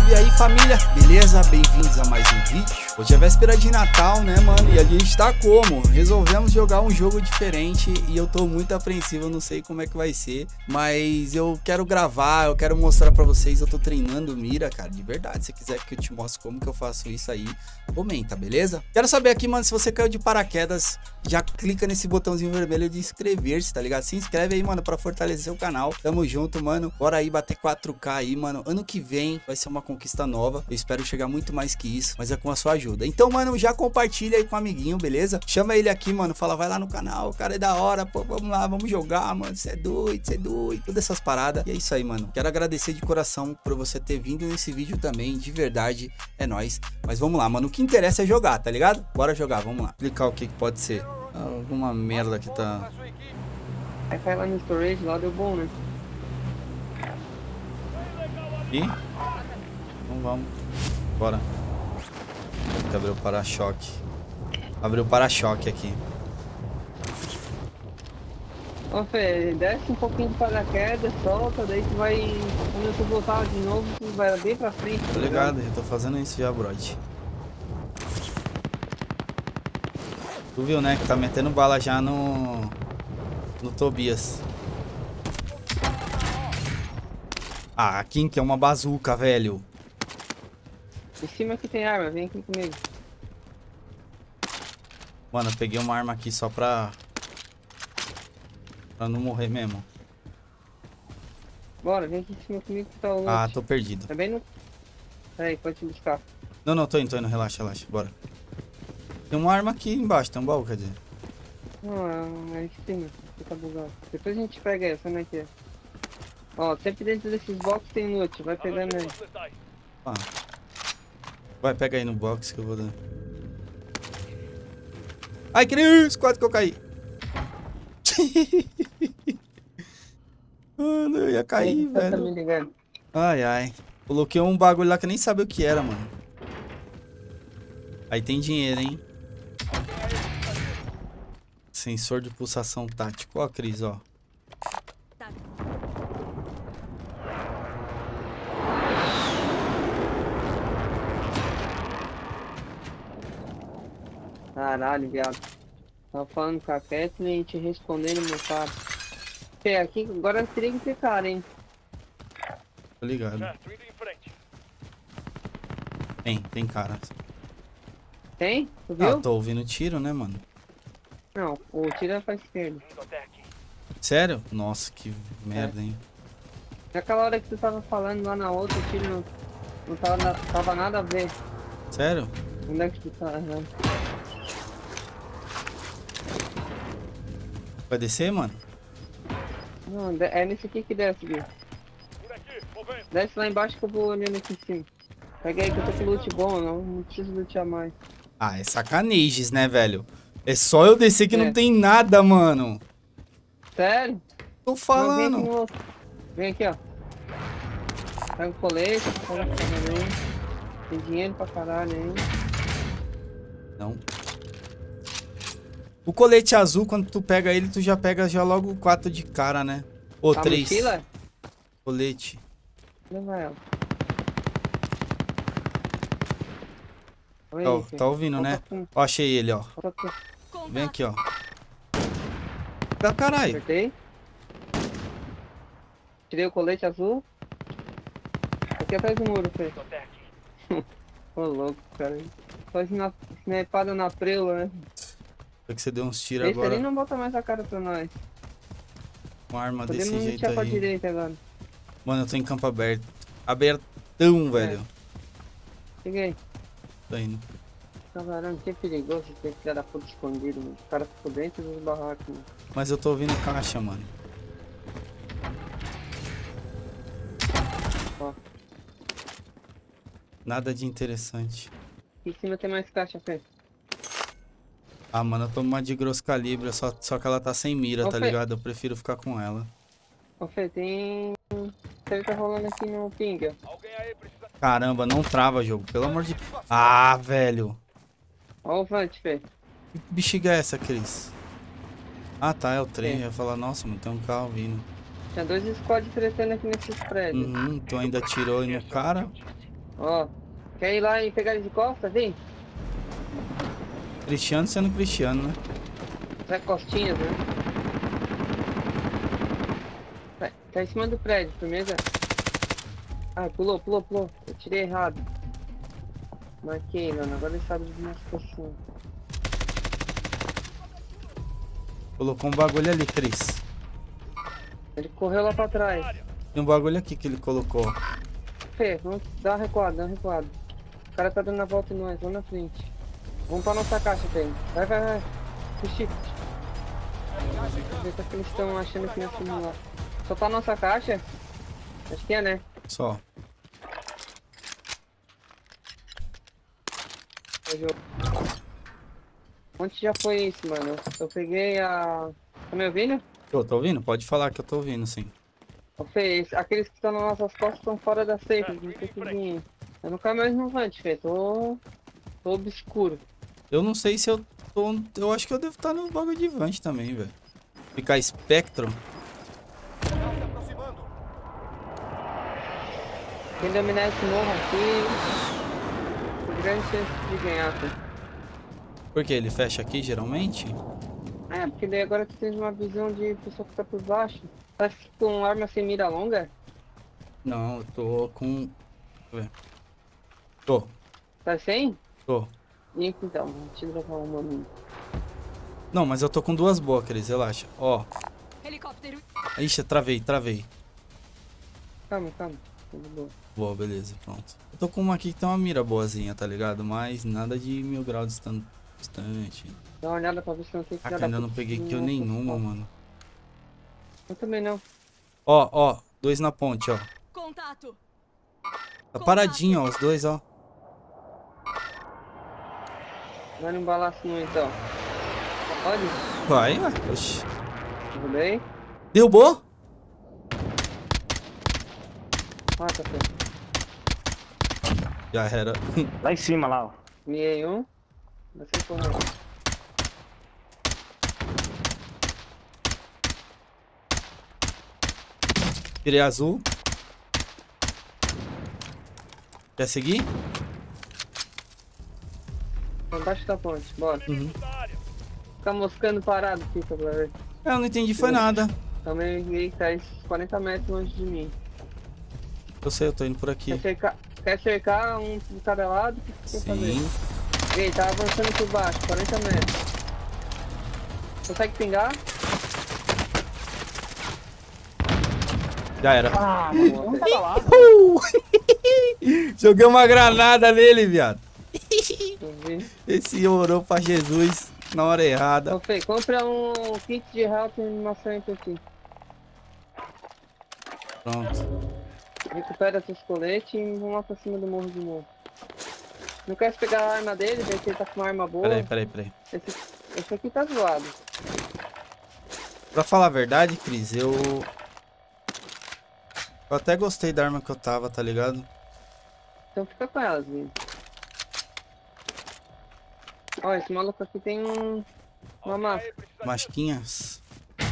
salve aí, família, beleza? Bem-vindos a mais um vídeo. Hoje é véspera de Natal, né, mano? E a gente tá como? Resolvemos jogar um jogo diferente e eu tô muito apreensivo, eu não sei como é que vai ser, mas eu quero gravar, eu quero mostrar pra vocês, eu tô treinando mira, cara, de verdade. Se quiser que eu te mostre como que eu faço isso aí, comenta, beleza? Quero saber aqui, mano, se você caiu de paraquedas, já clica nesse botãozinho vermelho de inscrever-se, tá ligado? Se inscreve aí, mano, pra fortalecer o canal. Tamo junto, mano. Bora aí bater 4K aí, mano. Ano que vem vai ser uma conquista nova. Eu espero chegar muito mais que isso, mas é com a sua ajuda. Então, mano, já compartilha aí com o amiguinho, beleza? Chama ele aqui, mano. Fala, vai lá no canal, o cara é da hora, pô, vamos lá, vamos jogar, mano. Cê é doido, todas essas paradas. E é isso aí, mano. Quero agradecer de coração por você ter vindo nesse vídeo também, de verdade. É nóis. Mas vamos lá, mano. O que interessa é jogar, tá ligado? Bora jogar, vamos lá. Explicar o que pode ser. Alguma merda que tá... Aí cai lá no storage, lá deu bom, né? Ih? Então vamos. Bora. Tem que abrir o para-choque. Abriu o para-choque aqui. Ó, Fê, desce um pouquinho de paraquedas, solta, daí tu vai... Quando tu voltar de novo, tu vai bem pra frente. Tô ligado, já tô fazendo isso já, brode. Tu viu, né? Que tá metendo bala já no Tobias. Ah, Kim, que é uma bazuca, velho. Em cima aqui tem arma, vem aqui comigo. Mano, eu peguei uma arma aqui só pra não morrer mesmo. Bora, vem aqui em cima comigo que tá o loot. Ah, tô perdido. Tá bem no... Peraí, pode te buscar. Não, tô indo, relaxa, bora. Tem uma arma aqui embaixo, tem um baú, quer dizer. Não, é em cima, que tá bugado. Depois a gente pega essa, né, que é. Ó, sempre dentro desses boxes tem loot, vai pegando aí. Ah. Vai, pega aí no box que eu vou dar. Ai, que isso, quase que eu caí. Mano, eu ia cair, velho. Tá me ligando. Ai. Coloquei um bagulho lá que eu nem sabia o que era, mano. Aí tem dinheiro, hein? Sensor de pulsação tático. Ó, Cris, ó. Caralho, viado. Tava falando com a Kathleen e te respondendo, meu cara. Fê, aqui agora teria que ter cara, hein? Tô ligado. Tem cara. Tem? Tu viu? Ah, tô ouvindo tiro, né, mano? Não, o tiro é pra esquerda. Sério? Nossa, que merda, hein? Naquela hora que tu tava falando lá na outra, o tiro não tava nada a ver. Sério? Onde é que tu tá? Né? Vai descer, mano? Não, é nesse aqui que desce, Gui. Desce lá embaixo que eu vou olhando aqui em cima. Pega aí que eu tô com loot bom, não preciso lutear mais. Ah, é sacanages, né, velho? É só eu descer que não tem nada, mano. Sério? Tô falando. Vem aqui, ó. Pega o colete, pega o colete. Tem dinheiro pra caralho aí. Não. O colete azul, quando tu pega ele, tu já pega já logo 4 de cara, né? Ou 3. Mochila? Colete. Leva ela. Tá ouvindo, né? Ó, achei ele, ó. Vem aqui, ó. Da caralho. Acertei. Tirei o colete azul. Aqui atrás do muro, Fê. Ô, louco, cara. Só snipada na preula, né? Foi que você deu uns tiros Esse agora. ali não bota mais a cara pra nós. Uma arma Podemos desse jeito pra aí. direita agora. Mano, eu tô em campo aberto. Abertão, velho. Cheguei. Tô indo. Caramba, que perigoso ter que dar fogo escondido, mano. O cara ficou dentro dos barracos, mano. Mas eu tô ouvindo caixa, mano. Ó. Nada de interessante. Aqui em cima tem mais caixa, Fê. Ah, mano, eu tô numa de grosso calibre, só que ela tá sem mira, Ô, tá Fê. ligado? Eu prefiro ficar com ela. Ô, Fê, tem... Ele tá rolando aqui no ping, ó. Caramba, não trava jogo, pelo amor de... Ah, velho. Ó o Vante, Fê. Que bexiga é essa, Cris? Ah, tá, é o trem. É. Eu ia falar, nossa, mano, tem um carro vindo. Tinha 2 squads tretando aqui nesses prédios. Tu ainda atirou aí no cara. Ó, quer ir lá e pegar ele de costas, vem? Cristiano sendo Cristiano, né? Sai costinhas, né? Tá em cima do prédio, firmeza. Ai, pulou. Eu tirei errado. Marquei, mano. Agora ele sabe de uma situação. Colocou um bagulho ali, Cris. Ele correu lá pra trás. Tem um bagulho aqui que ele colocou. Fê, vamos dar uma recuada, O cara tá dando a volta em nós, vamos na frente. Vamos pra nossa caixa, Fê. Vai. Puxa. Ver que eles estão achando que nós estamos lá. Só tá a nossa caixa? Acho que é, né? Só. Onde já foi isso, mano? Eu peguei a... Tá me ouvindo? Tô ouvindo? Pode falar que eu tô ouvindo, sim. Ô Fê, aqueles que estão nas nossas costas estão fora da safe, não tem que vir. Eu nunca mais no vante, Fê. Tô obscuro. Eu não sei se eu tô... Eu acho que eu devo estar no bagulho de Vante também, velho. Ficar Spectrum. Quem dominar esse morro aqui, tem grande chance de ganhar, Fê. Por quê? Ele fecha aqui, geralmente? É, porque daí agora tu tens uma visão de pessoa que tá por baixo. Tá com arma sem mira longa? Não, eu tô com... Deixa eu ver. Tô. Tá sem? Tô. Então, deixa eu trocar uma minha. Não, mas eu tô com duas boas, Cris, relaxa. Ó. Helicóptero. Ixi, travei. Calma. Tudo bom. Boa, beleza, pronto. Eu tô com uma aqui que tem uma mira boazinha, tá ligado? Mas nada de 1000 graus distante. Dá uma olhada pra ver se não tem Ah, ainda não peguei kill nenhuma, mano. Eu também não. Ó, 2 na ponte, ó. Contato. Tá paradinho, ó, os dois, ó. Vai num balaço não, então. Pode? Vai, ué. Oxi. Tudo bem? Derrubou? Mata, Fê. Já era. Lá em cima, lá, ó. Miei um. Vai ser correto. Tirei azul. Quer seguir? Tá embaixo da ponte, bora. Uhum. Fica moscando parado, fica pra ver. Eu não entendi, foi nada. Também ninguém tá 40 metros longe de mim. Eu sei, eu tô indo por aqui. Quer cercar um de cada lado? O que você quer fazer? Sim. Ei, tá avançando por baixo, 40 metros. Consegue pingar? Já era. Ah, mano, vamos pra lá. Joguei uma granada nele, viado. Eu vi. Esse orou pra Jesus na hora errada. Ô Fê, compra um kit de health e animação aqui. Pronto. Recupera seus coletes e vamos lá pra cima do morro de novo. Não quer pegar a arma dele, ver se ele tá com uma arma boa. Peraí. Esse aqui tá zoado. Pra falar a verdade, Cris, eu até gostei da arma que eu tava, tá ligado? Então fica com elas, viu? Ó, esse maluco aqui tem uma máscara. Masquinhas.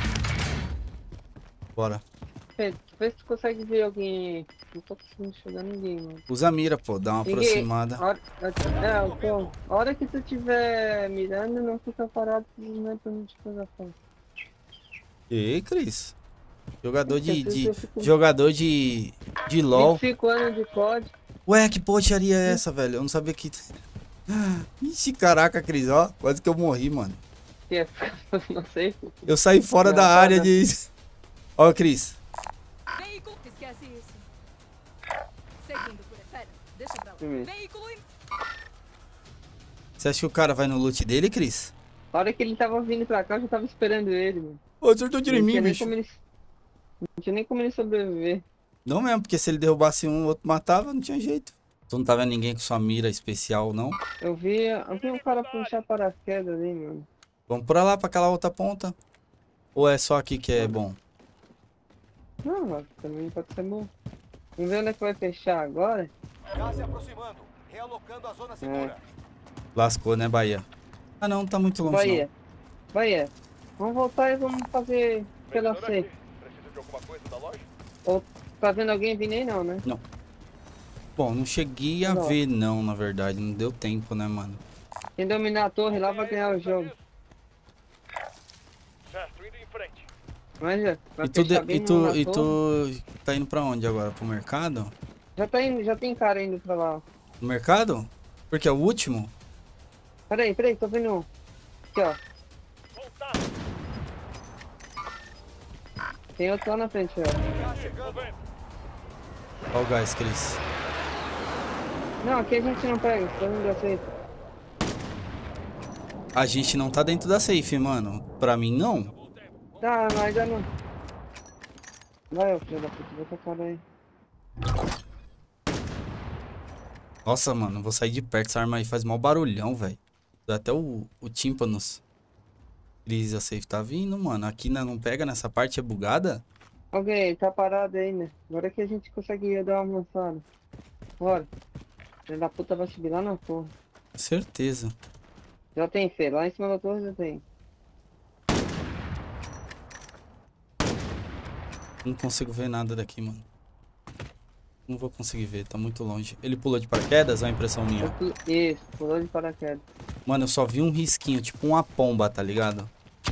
Bora. Fê, vê se tu consegue ver alguém. Não tô conseguindo enxergar ninguém, mano. Usa a mira, pô. Dá uma aproximada. A hora que tu estiver mirando, não fica parado, simplesmente pra não te pegar foto. Ei, Cris. Jogador de LOL. 25 anos de COD. Ué, que porcaria é essa, velho? Eu não sabia que... Ixi, caraca, Cris, ó. Quase que eu morri, mano. Que é, não sei. Eu saí fora da área de... Ó, Cris. Veículo. Esquece isso. Seguindo por... Pera, deixa pra lá. Veículo em... Você acha que o cara vai no loot dele, Cris? A hora que ele tava vindo pra cá, eu já tava esperando ele, mano. Ô, acertou de mim, bicho. Não tinha nem como ele sobreviver. Não mesmo, porque se ele derrubasse um, o outro matava, não tinha jeito. Tu não tá vendo ninguém com sua mira especial, não? Eu vi um cara puxar paraquedas ali, mano. Vamos por lá, pra aquela outra ponta. Ou é só aqui que é bom? Não, mas também pode ser bom. Vamos ver onde é que vai fechar agora. Já se aproximando, realocando a zona segura. Lascou, né, Bahia? Ah, não, tá muito longe, Bahia. Vamos voltar e vamos fazer pela C. Precisa de alguma coisa da loja? Ou tá vendo alguém vindo aí não, né? Não. Bom, não cheguei a ver não, na verdade. Não deu tempo, né, mano? Quem dominar a torre lá vai ganhar o jogo. Certo, indo em frente. Mas já, E tu tá indo pra onde agora? Pro mercado? já tem cara indo pra lá. No mercado? Porque é o último? Peraí, tô vendo um. Aqui, ó. Tem outro lá na frente, ó. Olha o gás, Cris. Não, aqui a gente não pega, todo mundo aceita. A gente não tá dentro da safe, mano. Pra mim, não. Tá, mas já não. Vai, ô filho da puta, vai com a cara aí. Nossa, mano, vou sair de perto. Essa arma aí faz mal barulhão, velho. Dá até o tímpanos. Cris, a safe tá vindo, mano. Aqui não pega nessa parte, é bugada? Ok, tá parado aí, né? Agora que a gente consegue dar uma avançada. Bora. Filho da puta vai subir lá na torre. Certeza. Já tem, Fê. Lá em cima da torre já tem. Não consigo ver nada daqui, mano. Não vou conseguir ver, tá muito longe. Ele pulou de paraquedas, é a impressão minha? Isso, pulou de paraquedas. Mano, eu só vi um risquinho, tipo uma pomba, tá ligado?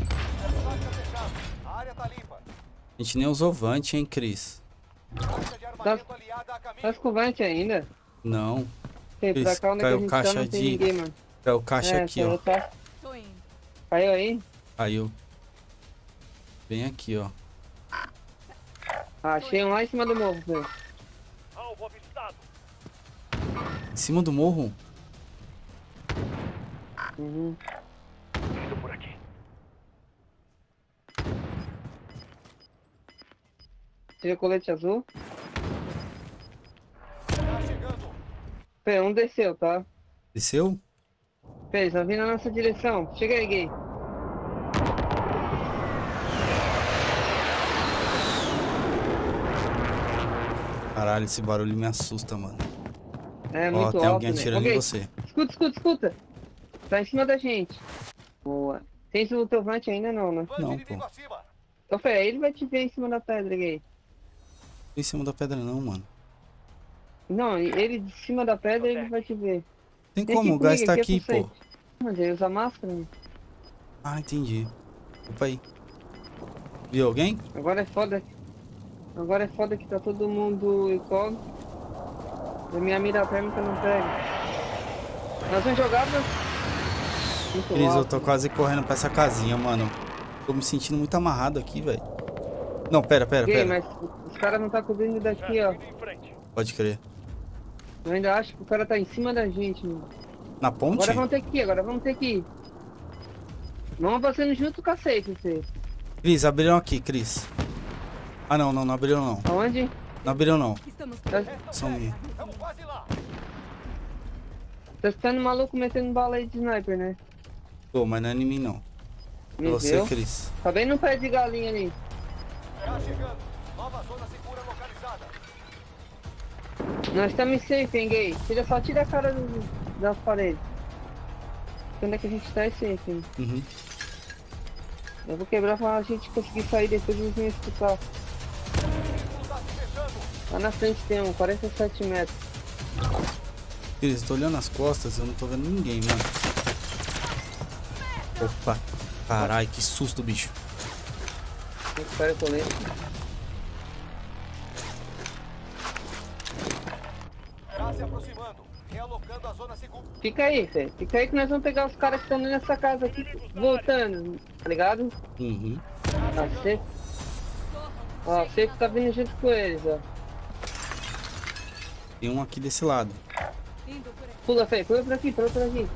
A área tá limpa. A gente nem usou vante, hein, Cris? Caixa de armamento aliada a caminho. Tá escovante ainda? Não. Tem, pra Cris, cá onde é que a caiu gente caixa tá, não tem de... ninguém, mano. É o caixa aqui, ó. Tá... Tô indo. Caiu aí? Caiu. Bem aqui, ó. Ah, achei um lá em cima do morro, Fê. Alvo avistado. Em cima do morro? Uhum. Indo por aqui. Tira colete azul. Tá chegando. Fê, um desceu, tá? Desceu? Fê, tá vindo na nossa direção. Chega aí, gay. Caralho, esse barulho me assusta, mano. É Ó, muito tem alto, alguém né? atirando Ok, em você. Escuta. Tá em cima da gente. Boa. Tem o teu vante ainda não, né? Bande Não, inimigo pô. acima. Ô, Fê, ele vai te ver em cima da pedra, gay. Em cima da pedra não, mano. Não, ele de cima da pedra ele vai te ver. Tem Vem como, o aqui gás comigo, tá aqui aqui, é pô. sucesso. Mas ele usa máscara, né? Ah, entendi. Opa aí. Viu alguém? Agora é foda. Agora é foda que tá todo mundo incógnito. A minha mira térmica não pega. Nós vamos jogar pra... Muito Cris, eu alto. tô quase correndo pra essa casinha, mano. Tô me sentindo muito amarrado aqui, velho. Não, pera. Gay, mas os caras não tá cobrindo daqui, ó. Indo em frente. Pode crer. Eu ainda acho que o cara tá em cima da gente, mano. Na ponte? Agora vamos ter que ir. Vamos passando junto com a safe, vocês. Cris, abriram aqui, Cris. Ah, não abriram não. Aonde? Não abriram não. Estamos São minha. Estamos quase lá. Tá ficando maluco metendo bala aí de sniper, né? Pô, mas não é em mim não. É Me você, viu? Cris. Tá bem no pé de galinha ali. Tá chegando. Nova zona segura localizada. Nós estamos safe, hein, gay? Só tira a cara das paredes. Onde é que a gente tá é safe, hein? Uhum. Eu vou quebrar pra gente conseguir sair depois eles me escutar. Tá se fechando. Lá na frente tem um, 47 metros. Cris, eu tô olhando as costas, eu não tô vendo ninguém, mano. Opa. Caralho, que susto, bicho. Recupera o colete. Tá se aproximando. Realocando a zona segura. Fica aí, Fê. Fica aí que nós vamos pegar os caras que estão nessa casa aqui, voltando, tá ligado? Uhum. Tá safe. Ó, o safe tá vindo junto com eles, ó. Tem um aqui desse lado. indo por aqui. Pula, Fê, pula por aqui, pula por aqui.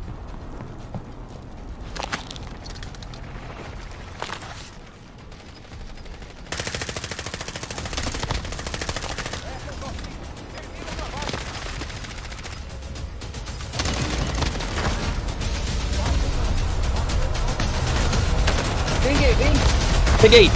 Vem, gay, vem. Peguei!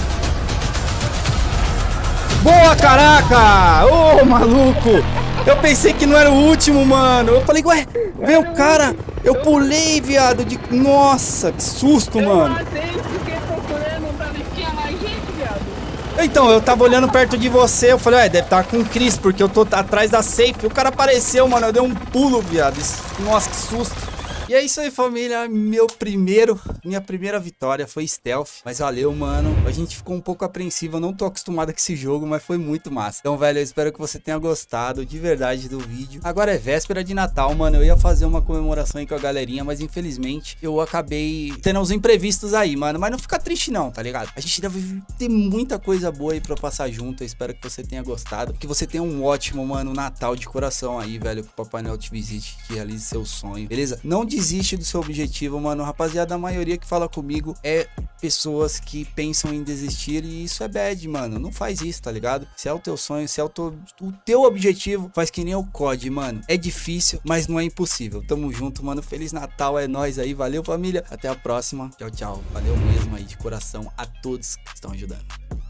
Boa, caraca! Ô, maluco! Eu pensei que não era o último, mano. Eu falei, ué, veio o cara. Eu pulei, viado. Nossa, que susto, mano. Eu matei, fiquei procurando pra ver se tinha mais gente, viado. Então, eu tava olhando perto de você, eu falei, deve estar com o Chris, porque eu tô atrás da safe. O cara apareceu, mano, eu dei um pulo, viado. Nossa, que susto. E é isso aí, família, minha primeira vitória foi stealth, mas valeu, mano. A gente ficou um pouco apreensivo, eu não tô acostumado com esse jogo, mas foi muito massa. Então, velho, eu espero que você tenha gostado de verdade do vídeo. Agora é véspera de Natal, mano, eu ia fazer uma comemoração aí com a galerinha, mas infelizmente eu acabei tendo uns imprevistos aí, mano. Mas não fica triste não, tá ligado? A gente deve ter muita coisa boa aí pra passar junto, eu espero que você tenha gostado, que você tenha um ótimo, mano, Natal de coração aí, velho, que o Papai Noel te visite, que realize seu sonho, beleza? Não desiste do seu objetivo, mano. Rapaziada, a maioria que fala comigo é pessoas que pensam em desistir e isso é bad, mano. Não faz isso, tá ligado? Se é o teu sonho, se é o teu objetivo, faz que nem o COD, mano. É difícil, mas não é impossível. Tamo junto, mano. Feliz Natal, é nóis aí. Valeu, família. Até a próxima. Tchau, tchau. Valeu mesmo aí de coração a todos que estão ajudando.